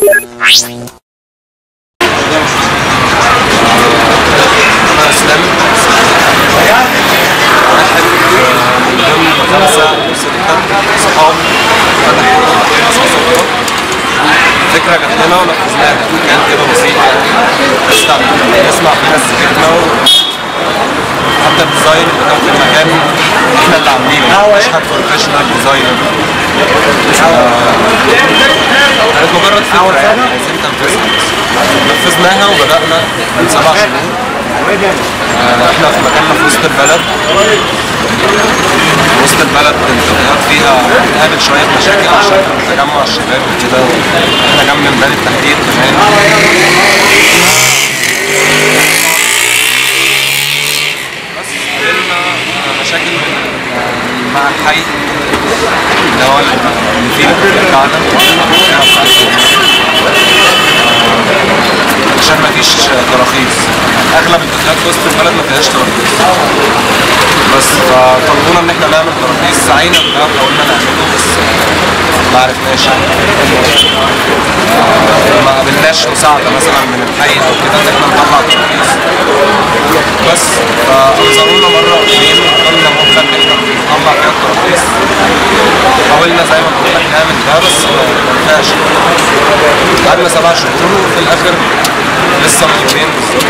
اسلام واحد من ضمن 5 6 صحاب فتحوا مصر. الفكرة جات لنا ونفذناها، كان كده بسيط نسمع في ناس فكرنا حتى الديزاين بتاع المكان احنا اللي عاملينه، مش حد بروفيشنال ديزاينر. كانت مجرد فكرة يعني عايزين تنفذها بس. نفذناها وبدأنا من 7 شهور. احنا في مكاننا في وسط البلد. وسط البلد الانترنت فيها بنقابل شوية مشاكل عشان تجمع الشباب وكده، احنا جنب ميدان التحرير كمان. بس قابلنا مشاكل مع الحي اللي هو المدير بتاعنا عشان مفيش تراخيص. اغلب الدكاتره في وسط البلد ما فيهاش تراخيص، بس فطلبونا ان احنا نعمل تراخيص. سعينا بده وحاولنا نعمله بس ما عرفناش يعني. ما قابلناش مساعده مثلا من الحي او كده ان احنا نطلع تراخيص، بس فانظرونا مره او اتنين وقلنا ممكن ان احنا نطلع فيها التراخيص. حاولنا زي ما قلنا نعمل ده بس ما عرفناش. قعدنا 7 شهور وفي الاخر لسه من يومين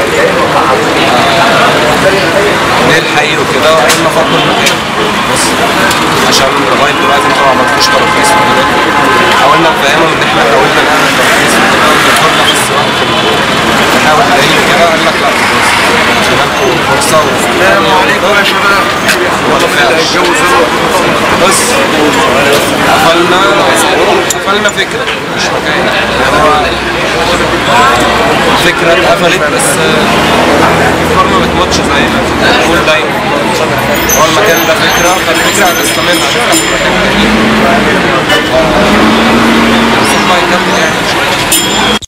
ليه الحي وكده قلنا فضوا المكان بس عشان لغايه دلوقتي انتوا ما عملتوش تراخيص وكده. حاولنا نفهمهم ان احنا حاولنا نعمل تراخيص وكده وناخدنا بس وقت نحاول نلاقي كده. قال لك لا خلاص عشان لكم فرصه. السلام عليكم يا شباب. بس قفلنا فكره مش مكان. الفكرة اتقفلت بس الافكار ما بتموتش زي ما بنقول دايما. هو المكان ده فكرة، فالفكرة هتستمر هتفتح في مكان تاني. المفروض ما يكمل يعني شوية.